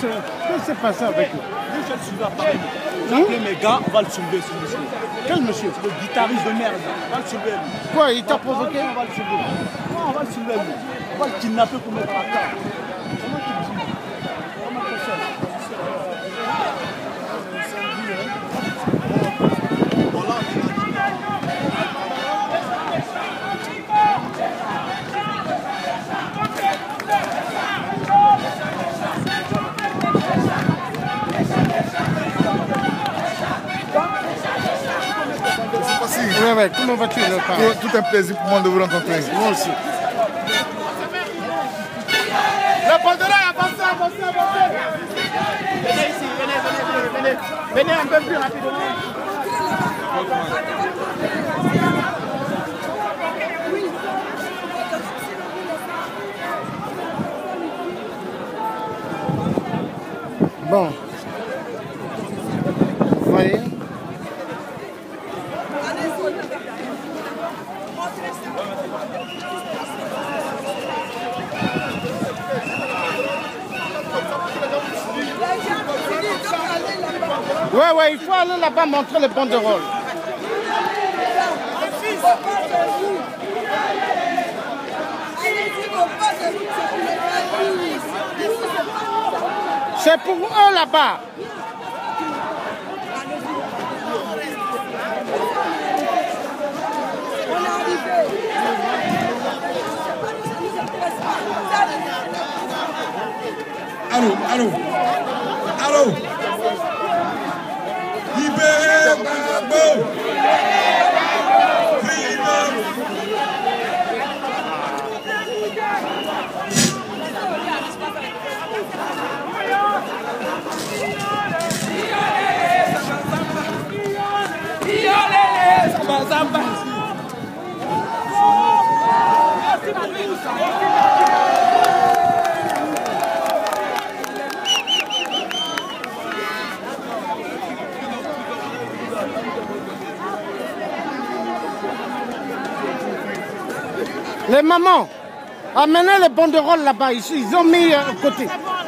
Qu'est-ce qui s'est passé avec lui? Je le suivais à Paris. J'ai appelé mes gars, on va le soulever ce monsieur. Quel monsieur? Le guitariste de merde. On va le soulever lui. Quoi, il t'a provoqué? On va le soulever. Non, on va le soulever lui. On va le kidnapper pour mettre à la carte. C'est moi qui le dis. Comment tu fais? Ouais, comment vas-tu, le père? Tout un plaisir pour moi de vous rencontrer. Moi aussi. Le banderon, avancez. Venez ici, venez. Venez un peu plus rapidement. Bon. Vous voyez? Ouais, il faut aller là-bas montrer les banderoles. C'est pour eux là-bas. Allô. Libérez Gbagbo. Les mamans, amenez les banderoles là-bas, ils ont mis à côté.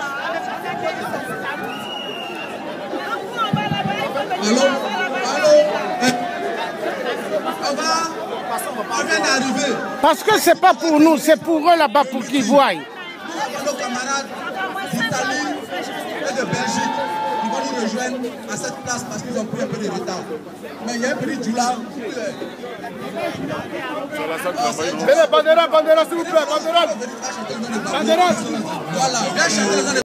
On vient d'arriver. Parce que c'est pas pour nous, c'est pour eux là-bas, pour qu'ils voient. Nos camarades d'Italie et de Belgique, ils vont nous rejoindre à cette place parce qu'ils ont pris un peu de retard. Mais il y a un petit Djoula. Venez, banderon, s'il vous plaît, banderon. Voilà, viens chanter.